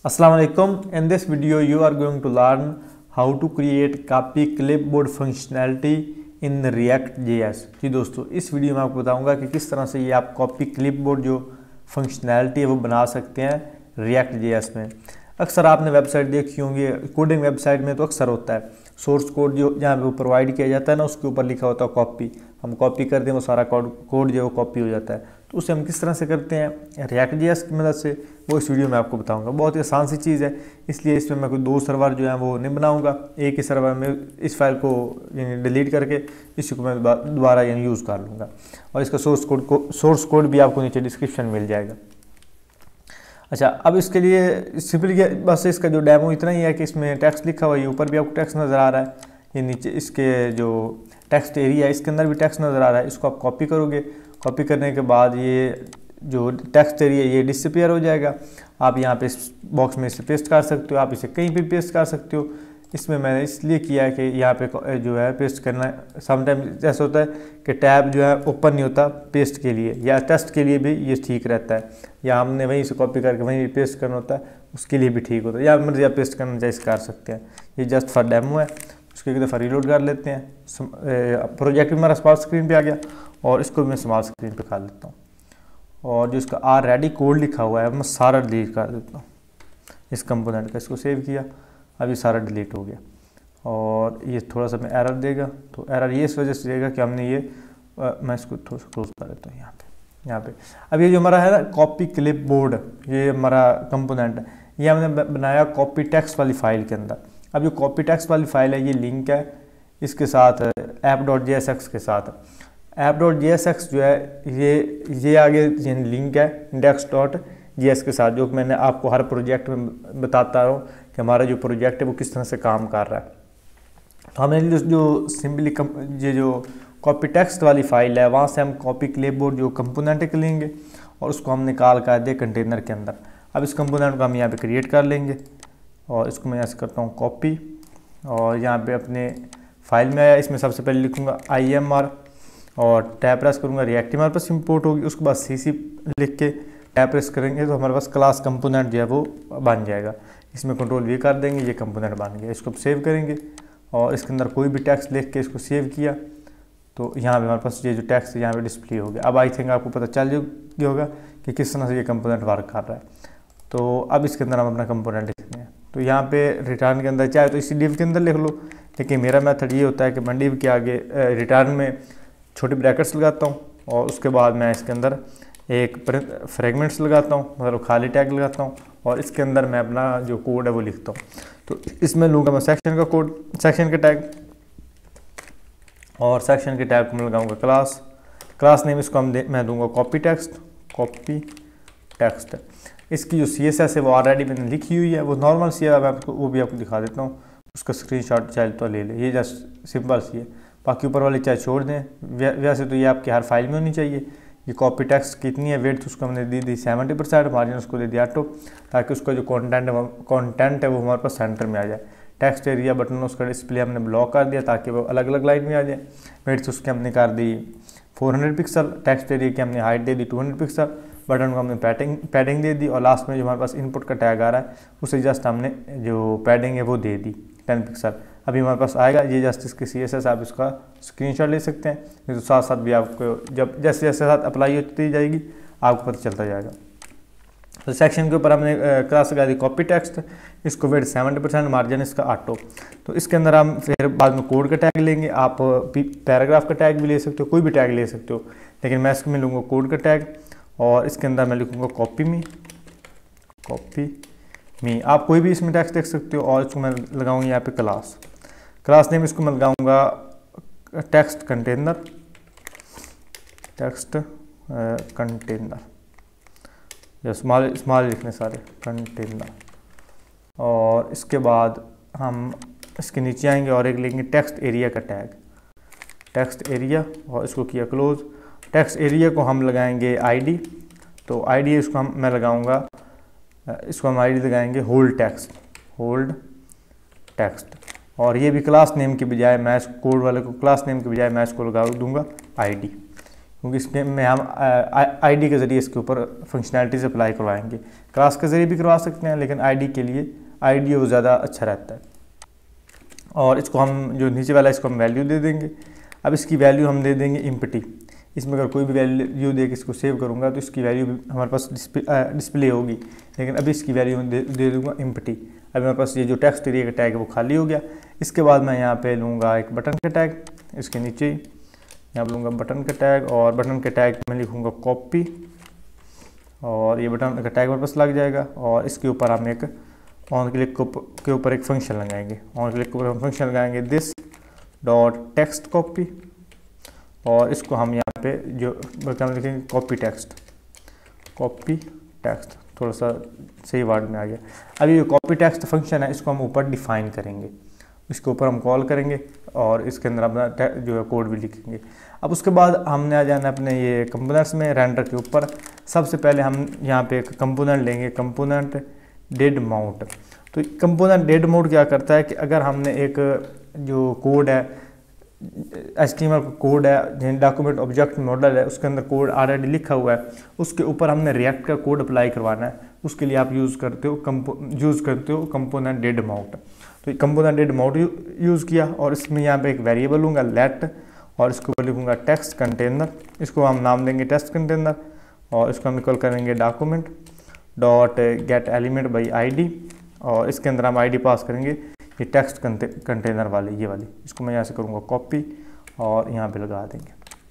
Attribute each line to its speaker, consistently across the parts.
Speaker 1: Assalamu alaikum. In this video you are going to learn how to create copy clipboard functionality in React.js। जी दोस्तों, इस video में आपको बताऊंगा कि किस तरह से ये आप कॉपी क्लिपबोर्ड जो फंक्शनैलिटी है वो बना सकते हैं React.js में। अक्सर आपने वेबसाइट देखी होंगी, कोडिंग वेबसाइट में तो अक्सर होता है सोर्स कोड जो जहाँ पे वो प्रोवाइड किया जाता है ना, उसके ऊपर लिखा होता है कॉपी। हम कॉपी कर दें वो सारा कोड जो है वो कॉपी हो जाता है। तो उसे हम किस तरह से करते हैं React.js की मदद से, वो इस वीडियो में आपको बताऊंगा। बहुत ही आसान सी चीज़ है, इसलिए इसमें मैं कोई दो सर्वर जो है वो नहीं बनाऊंगा। एक ही सर्वर में इस फाइल को डिलीट करके इसी को मैं दोबारा यूज़ कर लूँगा, और इसका सोर्स कोड भी आपको नीचे डिस्क्रिप्शन मिल जाएगा। अच्छा, अब इसके लिए सिंपली बस इसका जो डेमो इतना ही है कि इसमें टेक्स्ट लिखा हुआ है, ऊपर भी आपको टेक्स्ट नज़र आ रहा है, ये नीचे इसके जो टेक्स्ट एरिया है इसके अंदर भी टेक्स्ट नज़र आ रहा है। इसको आप कॉपी करोगे, कॉपी करने के बाद ये जो टेक्स्ट एरिया ये डिसअपीयर हो जाएगा। आप यहाँ पे इस बॉक्स में इसे पेस्ट कर सकते हो, आप इसे कहीं भी पेस्ट कर सकते हो। इसमें मैंने इसलिए किया है कि यहाँ पे जो है पेस्ट करना, समटाइम ऐसा होता है कि टैब जो है ओपन नहीं होता पेस्ट के लिए, या टेस्ट के लिए भी ये ठीक रहता है, या हमने वहीं से कॉपी करके वहीं पेस्ट करना होता है उसके लिए भी ठीक होता है, या मर्जी आप पेस्ट करना चाहिए कर सकते हैं। ये जस्ट फॉर डेमो है। उसको एक दफ़ा रीलोड कर लेते हैं। प्रोजेक्ट हमारा स्मॉल स्क्रीन पे आ गया और इसको मैं स्मॉल स्क्रीन पे कर लेता हूँ, और जो इसका ऑलरेडी कोड लिखा हुआ है मैं सारा डिलीट कर देता हूँ इस कंपोनेंट का। इसको सेव किया, अभी सारा डिलीट हो गया, और ये थोड़ा सा मैं एरर देगा, तो एरर ये इस वजह से देगा कि हमने ये मैं इसको थोड़ा सा क्लोज कर देता हूँ यहाँ पे। अब ये जो हमारा है ना कॉपी क्लिप बोर्ड, ये हमारा कंपोनेंट है, ये हमने बनाया कॉपी टेक्स्ट वाली फाइल के अंदर। अब जो कॉपी टेक्स्ट वाली फाइल है ये लिंक है इसके साथ app.jsx के साथ। app.jsx जो है ये आगे लिंक है index.js के साथ, जो कि मैंने आपको हर प्रोजेक्ट में बताता हूँ कि हमारा जो प्रोजेक्ट है वो किस तरह से काम कर रहा है। तो हमने जो सिंपली ये जो कॉपी टेक्स्ट वाली फाइल है वहाँ से हम कॉपी क्लिपबोर्ड जो कंपोनेंट है लेंगे और उसको हम निकाल कर दे कंटेनर के अंदर। अब इस कंपोनेंट को हम यहाँ पे क्रिएट कर लेंगे, और इसको मैं ऐसे करता हूँ कॉपी, और यहाँ पे अपने फाइल में आया, इसमें सबसे पहले लिखूँगा IMR और टैब प्रेस करूँगा, रिएक्ट हमारे पास इंपोर्ट होगी। उसके बाद CC लिख के टैब प्रेस करेंगे तो हमारे पास क्लास कंपोनेंट जो है वो बन जाएगा। इसमें कंट्रोल V कर देंगे, ये कंपोनेंट बन गया। इसको सेव करेंगे और इसके अंदर कोई भी टेक्स्ट लिख के इसको सेव किया तो यहाँ पे हमारे पास ये जो टेक्स्ट यहाँ पे डिस्प्ले हो गया। अब आई थिंक आपको पता चल गया होगा कि किस तरह से ये कंपोनेंट वर्क कर रहा है। तो अब इसके अंदर हम अपना कंपोनेंट लिखते हैं, तो यहाँ पे रिटर्न के अंदर चाहे तो इसी डिव के अंदर लिख लो, लेकिन मेरा मेथड ये होता है कि मैं डिव के आगे रिटर्न में छोटे ब्रैकेट्स लगाता हूँ, और उसके बाद मैं इसके अंदर एक फ्रेगमेंट्स लगाता हूँ, मतलब खाली टैग लगाता हूँ, और इसके अंदर मैं अपना जो कोड है वो लिखता हूँ। तो इसमें लूँगा मैं सेक्शन का कोड, सेक्शन के टैग, और सेक्शन के टैग को मैं लगाऊंगा क्लास नेम इसको मैं दूंगा कॉपी टेक्स्ट। इसकी जो CSS है वो ऑलरेडी मैंने लिखी हुई है, वो नॉर्मल सी है, मैं आपको वो भी आपको दिखा देता हूँ। उसका स्क्रीनशॉट चाहे तो ले ले, ये जस्ट सिंपल सी है, बाकी ऊपर वाली चाहे छोड़ दें। वैसे तो ये आपकी हर फाइल में होनी चाहिए। ये कॉपी टेक्स्ट कितनी है, वेट उसको हमने दी 70%, मार्जिन उसको दे दिया 8, ताकि उसका जो कंटेंट है वो हमारे पास सेंटर में आ जाए। टेक्स्ट एरिया बटन उसका डिस्प्ले हमने ब्लॉक कर दिया ताकि वो अलग अलग लाइन में आ जाए। वेट्स उसके हमने कर दी 400 पिक्सल, टेक्स्ट एरिया की हमने हाइट दे दी 200 पिक्सल, बटन को हमने पैडिंग दे दी, और लास्ट में जो हमारे पास इनपुट का टैग आ रहा है उसे जस्ट हमने जो पैडिंग है वो दे दी 10 पिक्सल। अभी हमारे पास आएगा ये जस्ट इसके CSS, आप इसका स्क्रीनशॉट ले सकते हैं, नहीं तो साथ साथ भी आपको जब जैसे जैसे साथ अप्लाई होती जाएगी आपको पता चलता जाएगा। तो सेक्शन के ऊपर हमने क्लास लगा दी कॉपी टेक्स्ट, इसको वेट 70%, मार्जिन इसका 8। तो इसके अंदर हम फिर बाद में कोड का टैग लेंगे। आप पैराग्राफ का टैग भी ले सकते हो, कोई भी टैग ले सकते हो, लेकिन मैं इसमें लूँगा कोड का टैग, और इसके अंदर मैं लिखूँगा कॉपी मी। आप कोई भी इसमें टेक्स्ट देख सकते हो, और इसको मैं लगाऊंगा यहाँ पे क्लास नेम इसको मैं लगाऊंगा टेक्स्ट कंटेनर, स्मॉल लिखने सारे कंटेनर। और इसके बाद हम इसके नीचे आएंगे और एक लेंगे टेक्स्ट एरिया का टैग, टेक्स्ट एरिया, और इसको किया क्लोज। टेक्स्ट एरिया को हम लगाएंगे ID, तो ID इसको मैं लगाऊंगा, इसको हम ID लगाएंगे होल्ड टेक्स्ट, और ये भी क्लास नेम के बजाय मैं इस कोड वाले को क्लास नेम के बजाय मैं इसको लगा दूंगा ID, क्योंकि इसमें हम आईडी के ज़रिए इसके ऊपर फंक्शनैलिटीज़ अप्लाई करवाएंगे। क्लास के ज़रिए भी करवा सकते हैं, लेकिन आईडी के लिए आईडी वो ज़्यादा अच्छा रहता है। और इसको हम जो नीचे वाला इसको हम वैल्यू दे देंगे। अब इसकी वैल्यू हम दे देंगे एम्प्टी। इसमें अगर कोई भी वैल्यू दे के इसको सेव करूँगा तो इसकी वैल्यू हमारे पास डिस्प्ले होगी, लेकिन अभी इसकी वैल्यू दे दूँगा एम्प्टी। अभी हमारे पास ये जो टेक्स्ट एरिया का टैग है वो खाली हो गया। इसके बाद मैं यहाँ पे लूँगा एक बटन का टैग, इसके नीचे यहाँ पर लूँगा बटन का टैग, और बटन के टैग में लिखूँगा कॉपी, और ये बटन का टैग हमारे पास लग जाएगा। और इसके ऊपर हम एक ऑन क्लिक के ऊपर एक फंक्शन लगाएंगे। ऑन क्लिक के ऊपर हम फंक्शन लगाएंगे दिस डॉट टेक्स्ट कॉपी, और इसको हम यहाँ पे जो बल्कि हम लिखेंगे कॉपी टेक्स्ट, थोड़ा सा सही वर्ड में आ गया। अभी जो कॉपी टेक्स्ट फंक्शन है इसको हम ऊपर डिफाइन करेंगे, इसके ऊपर हम कॉल करेंगे और इसके अंदर अपना जो है कोड भी लिखेंगे। अब उसके बाद हमने आ जाना अपने ये कंपोनेंट्स में रेंडर के ऊपर। सबसे पहले हम यहाँ पे एक कंपोनेंट लेंगे, कंपोनेंट डेड माउंट। तो कंपोनेंट डेड माउंट क्या करता है कि अगर हमने एक जो कोड है HTML कोड है, डॉक्यूमेंट ऑब्जेक्ट मॉडल है, उसके अंदर कोड ऑलरेडी लिखा हुआ है, उसके ऊपर हमने रिएक्ट का कोड अप्लाई करवाना है, उसके लिए आप यूज़ करते हो कंपोनेंट डेड माउंट। तो कंपोनेंट डेड माउंट यूज़ किया, और इसमें यहाँ पे एक वेरिएबल लूँगा लेट, और इसके ऊपर लिखूँगा टेक्स्ट कंटेनर। इसको हम नाम देंगे टेक्स्ट कंटेनर, और इसको हम इक्वल करेंगे document dot get element by ID, और इसके अंदर हम ID पास करेंगे ये टेक्स्ट कंटेनर वाले, ये वाली। इसको मैं यहाँ से करूँगा कॉपी और यहाँ पे लगा देंगे।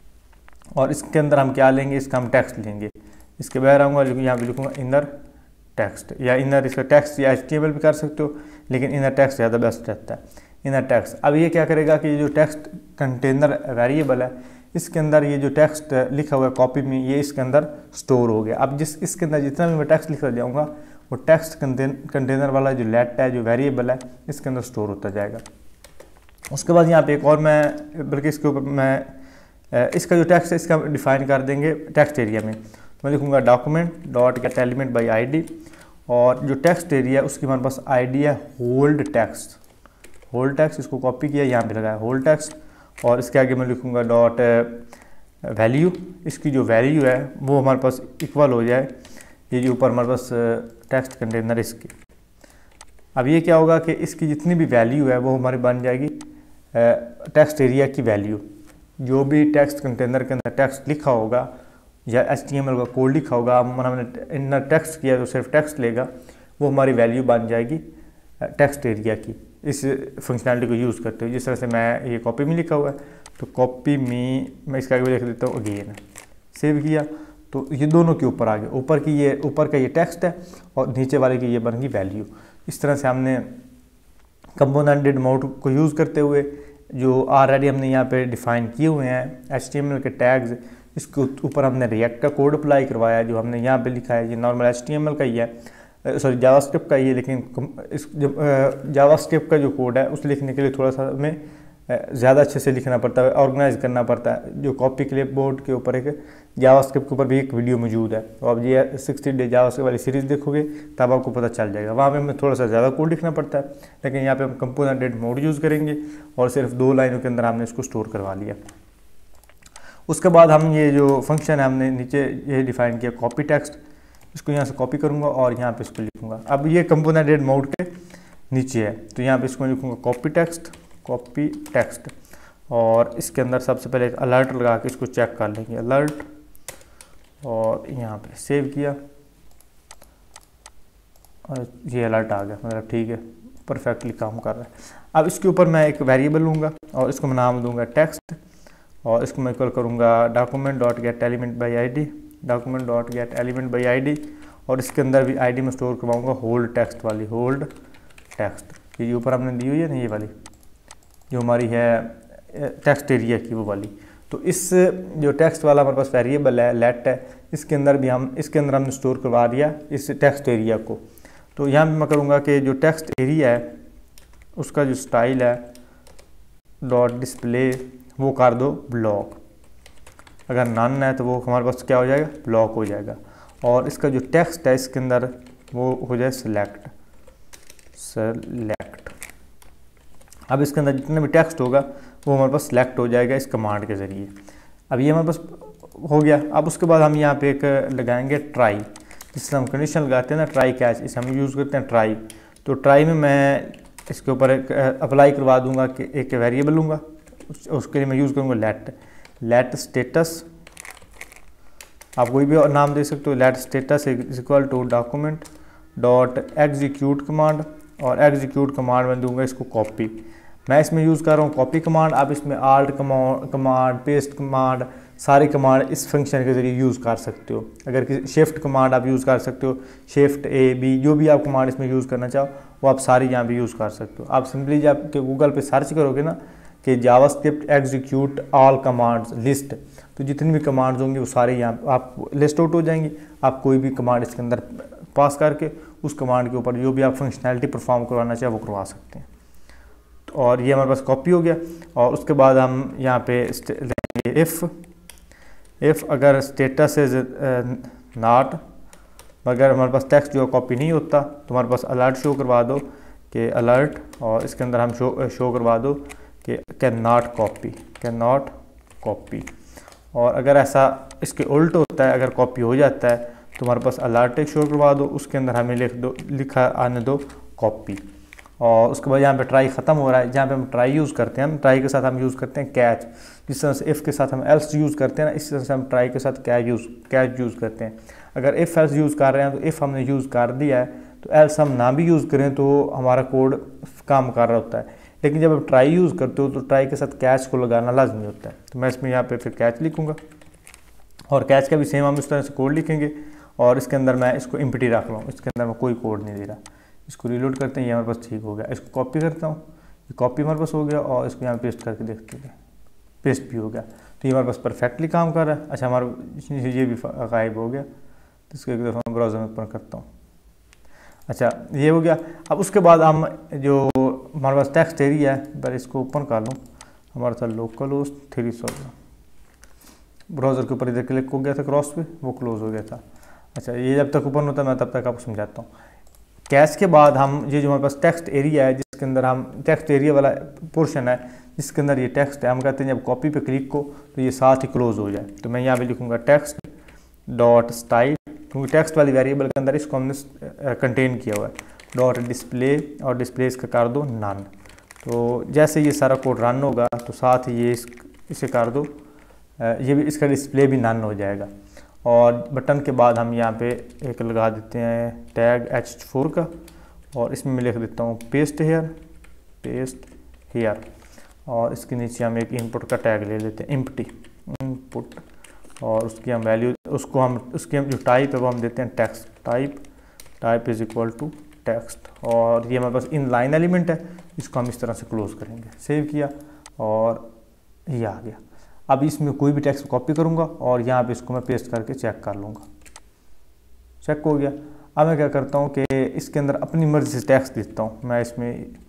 Speaker 1: और इसके अंदर हम क्या लेंगे, इसका हम टेक्स्ट लेंगे। इसके बाहर आऊँगा, यहाँ पे लिखूँगा इनर टेक्स्ट, या इनर इसका टेक्स्ट या HTML भी कर सकते हो, लेकिन इनर टेक्स्ट ज़्यादा बेस्ट रहता है, इनर टेक्स्ट। अब ये क्या करेगा कि ये जो टेक्स्ट कंटेनर वेरिएबल है, इसके अंदर ये जो टेक्स्ट लिखा हुआ है कॉपी में, ये इसके अंदर स्टोर हो गया। अब इसके अंदर जितना भी मैं टेक्स्ट लिखता जाऊँगा वो टेक्स्ट कंटेनर वाला जो लेट है, जो वेरिएबल है, इसके अंदर स्टोर होता जाएगा। उसके बाद यहाँ पे एक और मैं, बल्कि इसके ऊपर मैं इसका जो टेक्स्ट है इसका डिफाइन कर देंगे टेक्स्ट एरिया में। मैं लिखूँगा document dot get element by ID, और जो टेक्स्ट एरिया है उसकी हमारे पास ID है होल्ड टेक्स्ट। इसको कॉपी किया, यहाँ पे लगाया होल्ड टेक्स्ट, और इसके आगे मैं लिखूँगा डॉट वैल्यू। इसकी जो वैल्यू है वो हमारे पास इक्वल हो जाए ये जो ऊपर हमारे पास टेक्स्ट कंटेनर इसकी। अब ये क्या होगा कि इसकी जितनी भी वैल्यू है वो हमारी बन जाएगी टेक्स्ट एरिया की वैल्यू। जो भी टेक्स्ट कंटेनर के अंदर टेक्स्ट लिखा होगा या HTML का कोड लिखा होगा, हमने इनर टेक्स्ट किया तो सिर्फ टेक्स्ट लेगा, वो हमारी वैल्यू बन जाएगी टेक्स्ट एरिया की, इस फंक्शनैलिटी को यूज़ करते हुए। जिस तरह से मैं ये कॉपी में लिखा हुआ है तो कॉपी में मैं इसका आगे लिख देता हूँ अगेन, सेव किया तो ये दोनों के ऊपर आ गया। ऊपर का ये टेक्स्ट है और नीचे वाले की ये बन गई वैल्यू। इस तरह से हमने कंपोनेंट डेड माउंट को यूज़ करते हुए जो ऑलरेडी हमने यहाँ पे डिफ़ाइन किए हुए हैं HTML के टैग्स, इसके ऊपर हमने रिएक्ट का कोड अप्लाई करवाया है। जो हमने यहाँ पे लिखा है ये नॉर्मल HTML का ही है, सॉरी जावास्क्रिप्ट का ही है, लेकिन इस जावास्क्रिप्ट का जो कोड है उस लिखने के लिए थोड़ा सा हमें ज़्यादा अच्छे से लिखना पड़ता है, ऑर्गेनाइज करना पड़ता है। जो कॉपी क्लिपबोर्ड के ऊपर एक जावास्क्रिप्ट के ऊपर भी एक वीडियो मौजूद है, तो आप ये 60 डे जावास्क्रिप्ट वाली सीरीज़ देखोगे तब आपको पता चल जाएगा। वहाँ पे हमें थोड़ा सा ज़्यादा कोड लिखना पड़ता है, लेकिन यहाँ पे हम कंपोनेंट डेड माउंट यूज़ करेंगे और सिर्फ 2 लाइनों के अंदर हमने इसको स्टोर करवा लिया। उसके बाद हम ये जो फंक्शन है हमने नीचे ये डिफ़ाइन किया कॉपी टेक्स्ट, इसको यहाँ से कॉपी करूँगा और यहाँ पे इसको लिखूँगा। अब ये कंपोनेंट डेड माउंट के नीचे है तो यहाँ पे इसको लिखूँगा कॉपी टेक्स्ट और इसके अंदर सबसे पहले एक अलर्ट लगा के इसको चेक कर लेंगे, अलर्ट, और यहाँ पे सेव किया और ये अलर्ट आ गया, मतलब ठीक है, परफेक्टली काम कर रहा है। अब इसके ऊपर मैं एक वेरिएबल लूँगा और इसको मैं नाम दूँगा टेक्स्ट और इसको मैं इक्वल करूँगा document dot get element by ID, document dot get element by ID, और इसके अंदर भी ID में स्टोर करवाऊँगा होल्ड टेक्स्ट वाली, होल्ड टेक्स्ट। ये ऊपर हमने दी हुई है ना, ये वाली जो हमारी है टेक्स्ट एरिया की वो वाली। तो इस जो टेक्स्ट वाला हमारे पास वेरिएबल है लेट है, इसके अंदर हमने स्टोर करवा दिया इस टेक्स्ट एरिया को। तो यहाँ भी मैं करूँगा कि जो टेक्स्ट एरिया है उसका जो स्टाइल है डॉट डिस्प्ले वो कर दो ब्लॉक, अगर नन है तो वो हमारे पास क्या हो जाएगा, ब्लॉक हो जाएगा। और इसका जो टेक्स्ट है इसके अंदर वो हो जाए सेलेक्ट। अब इसके अंदर जितने भी टेक्स्ट होगा वो हमारे पास सेलेक्ट हो जाएगा इस कमांड के ज़रिए। अब ये हमारे पास हो गया। अब उसके बाद हम यहाँ पे एक लगाएंगे ट्राई, जिससे हम कंडीशन लगाते हैं ना, ट्राई कैच, इसे हम यूज़ करते हैं ट्राई। तो ट्राई में मैं इसके ऊपर एक अप्लाई करवा दूंगा कि एक वेरिएबल लूँगा, उसके लिए मैं यूज़ करूँगा लेट स्टेटस, आप कोई भी और नाम दे सकते हो। Let status is equal to document dot execute command, और एग्जीक्यूट कमांड में दूंगा इसको कॉपी। मैं इसमें यूज़ कर रहा हूँ कॉपी कमांड। आप इसमें आल्ट कमांड, पेस्ट कमांड, सारी कमांड इस फंक्शन के ज़रिए यूज़ कर सकते हो। अगर शिफ्ट कमांड आप यूज़ कर सकते हो, शिफ्ट ए बी, जो भी आप कमांड इसमें यूज़ करना चाहो वो आप सारी यहाँ पे यूज़ कर सकते हो। आप सिंपली जब गूगल पे सर्च करोगे ना कि JavaScript execute all commands list, तो जितनी भी कमांड्स होंगी वो सारी यहाँ आप लिस्ट आउट हो जाएंगी। आप कोई भी कमांड इसके अंदर पास करके उस कमांड के ऊपर जो भी आप फंक्शनैलिटी परफॉर्म करवाना चाहे वो करवा सकते हैं। और ये हमारे पास कॉपी हो गया। और उसके बाद हम यहाँ पे लेंगे इफ़ अगर स्टेटस इज नॉट, अगर हमारे पास टेक्स्ट जो कॉपी नहीं होता तो हमारे पास अलर्ट शो करवा दो कि अलर्ट, और इसके अंदर हम शो करवा दो कि कैन नॉट कॉपी। और अगर ऐसा इसके उल्ट होता है, अगर कॉपी हो जाता है तो हमारे पास अलर्ट एक शो करवा दो, उसके अंदर हमें लिखा आने दो कॉपी। और उसके बाद यहाँ पे ट्राई ख़त्म हो रहा है, जहाँ पे हम ट्राई यूज़ करते हैं, ट्राई के साथ हम यूज़ करते हैं कैच। जिस तरह से इफ़ के साथ हम एल्स यूज़ करते हैं ना, इस तरह से हम ट्राई के साथ कैच यूज़ करते हैं। अगर इफ़ एल्स यूज़ कर रहे हैं तो इफ़ हमने यूज़ कर दिया है तो एल्स हम ना भी यूज़ करें तो हमारा कोड काम कर रहा होता है। लेकिन जब आप ट्राई यूज़ करते हो तो ट्राई के साथ कैच को लगाना लाजमी होता है। तो मैं इसमें यहाँ पे फिर कैच लिखूँगा, और कैच का भी सेम हम इस तरह से कोड लिखेंगे। और इसके अंदर मैं इसको एम्प्टी रख रहा हूँ, इसके अंदर मैं कोई कोड नहीं दे रहा। इसको रीलोड करते हैं, ये हमारे पास ठीक हो गया। इसको कॉपी करता हूँ, ये कॉपी हमारे पास हो गया, और इसको यहाँ पेस्ट करके देखते हैं, पेस्ट भी हो गया। तो ये हमारे पास परफेक्टली काम कर रहा है। अच्छा, हमारा ये भी गायब हो गया, तो इसको एक दफ़ा ब्राउज़र में ओपन करता हूँ। अच्छा, ये हो गया। अब उसके बाद हम जो हमारे पास टेक्स्ट एरिया है, पर इसको ओपन कर लूँ, हमारे साथ लोकल होस्ट 316 ब्राउज़र के ऊपर इधर क्लिक हो गया था क्रॉस पे, वो क्लोज हो गया था। अच्छा, ये जब तक ओपन होता है मैं तब तक आपको समझाता हूँ। कैच के बाद हम ये जो हमारे पास टेक्स्ट एरिया है, जिसके अंदर हम टेक्स्ट एरिया वाला पोर्शन है जिसके अंदर ये टेक्स्ट है, हम कहते हैं जब कॉपी पे क्लिक को तो ये साथ ही क्लोज हो जाए। तो मैं यहाँ पे लिखूँगा टेक्स्ट डॉट स्टाइल, क्योंकि टेक्स्ट वाली वेरिएबल के अंदर इसको हमने कंटेन किया हुआ है, डॉट डिस्प्ले, और डिस्प्ले इसका कर दो नन। तो जैसे ये सारा कोड रन होगा तो साथ ही ये इसे कर दो, ये भी इसका डिस्प्ले भी नन हो जाएगा। और बटन के बाद हम यहाँ पे एक लगा देते हैं टैग H4 का, और इसमें मैं लिख देता हूँ पेस्ट हेयर, और इसके नीचे हम एक इनपुट का टैग ले लेते हैं एम्प्टी इनपुट, और उसकी हम वैल्यू उसकी हम जो टाइप है वो हम देते हैं text type is equal to text. और ये हमारे पास इन लाइन एलिमेंट है, इसको हम इस तरह से क्लोज करेंगे। सेव किया और ये आ गया। अब इसमें कोई भी टेक्स्ट कॉपी करूँगा और यहाँ पे इसको मैं पेस्ट करके चेक कर लूँगा, चेक हो गया। अब मैं क्या करता हूँ कि इसके अंदर अपनी मर्ज़ी से टेक्स्ट देता हूँ। मैं इसमें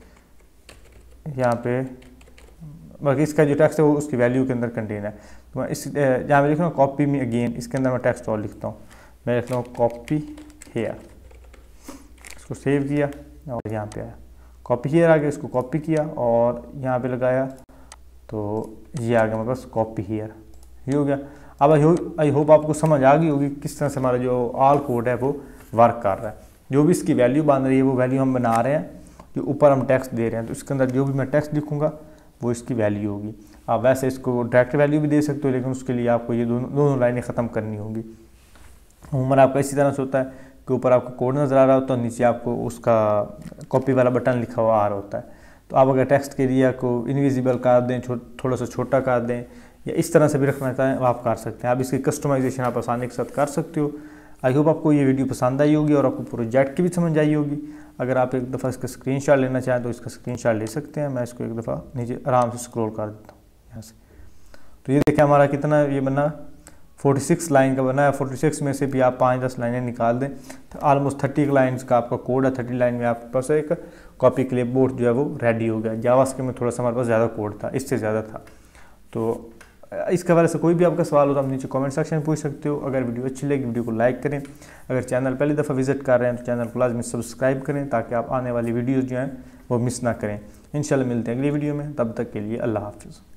Speaker 1: यहाँ पे बाकी इसका जो टेक्स्ट है वो उसकी वैल्यू के अंदर कंटेन है। तो मैं इस जहाँ पे लिख रहा हूँ कॉपी मी अगेन, इसके अंदर मैं टेक्स्ट और लिखता हूँ। मैं लिख रहा हूँ कॉपी हेयर, इसको सेव किया और यहाँ पे आया कॉपी हेयर आ गया, इसको कॉपी किया और यहाँ पे लगाया तो ये आ गया मेरे पास कॉपी हेयर, ये हो गया। अब आई होप आपको समझ आ गई होगी किस तरह से हमारा जो ऑल कोड है वो वर्क कर रहा है। जो भी इसकी वैल्यू बन रही है वो वैल्यू हम बना रहे हैं, जो ऊपर हम टेक्स्ट दे रहे हैं तो इसके अंदर जो भी मैं टेक्स्ट लिखूँगा वो इसकी वैल्यू होगी। आप वैसे इसको डायरेक्ट वैल्यू भी दे सकते हो, लेकिन उसके लिए आपको ये दोनों लाइनें ख़त्म करनी होंगी। उमर आपका इसी तरह से होता है कि ऊपर आपको कोड नज़र आ रहा होता है, नीचे आपको उसका कॉपी वाला बटन लिखा हुआ आ रहा होता है। तो आप अगर टेक्स्ट के एरिया को इनविजिबल कर दें, थोड़ा सा छोटा कर दें, या इस तरह से भी रखना चाहें आप कर सकते हैं। आप इसकी कस्टमाइजेशन आप आसानी के साथ कर सकते हो। आई होप आपको ये वीडियो पसंद आई होगी और आपको प्रोजेक्ट की भी समझ आई होगी। अगर आप एक दफ़ा इसका स्क्रीनशॉट लेना चाहें तो इसका स्क्रीनशॉट ले सकते हैं। मैं इसको एक दफ़ा नीचे आराम से स्क्रॉल कर देता हूँ यहाँ से। तो ये देखें हमारा कितना ये बना 46 लाइन का बना है। 46 में से भी आप 5-10 लाइनें निकाल दें तो ऑलमोस्ट 30 लाइन्स का आपका कोड है। 30 लाइन में आपके पास एक कॉपी क्लिपबोर्ड जो है वो रेडी हो गया। जावास्क्रिप्ट में थोड़ा सा हमारे पास ज़्यादा कोड था, इससे ज़्यादा था। तो इसके बारे से कोई भी आपका सवाल हो तो आप नीचे कमेंट सेक्शन में पूछ सकते हो। अगर वीडियो अच्छी लगी वीडियो को लाइक करें। अगर चैनल पहली दफ़ा विजिट कर रहे हैं तो चैनल को लाजमी सब्सक्राइब करें ताकि आप आने वाली वीडियोज़ जो हैं वो मिस ना करें। इंशाल्लाह मिलते हैं अगली वीडियो में, तब तक के लिए अल्लाह हाफिज़।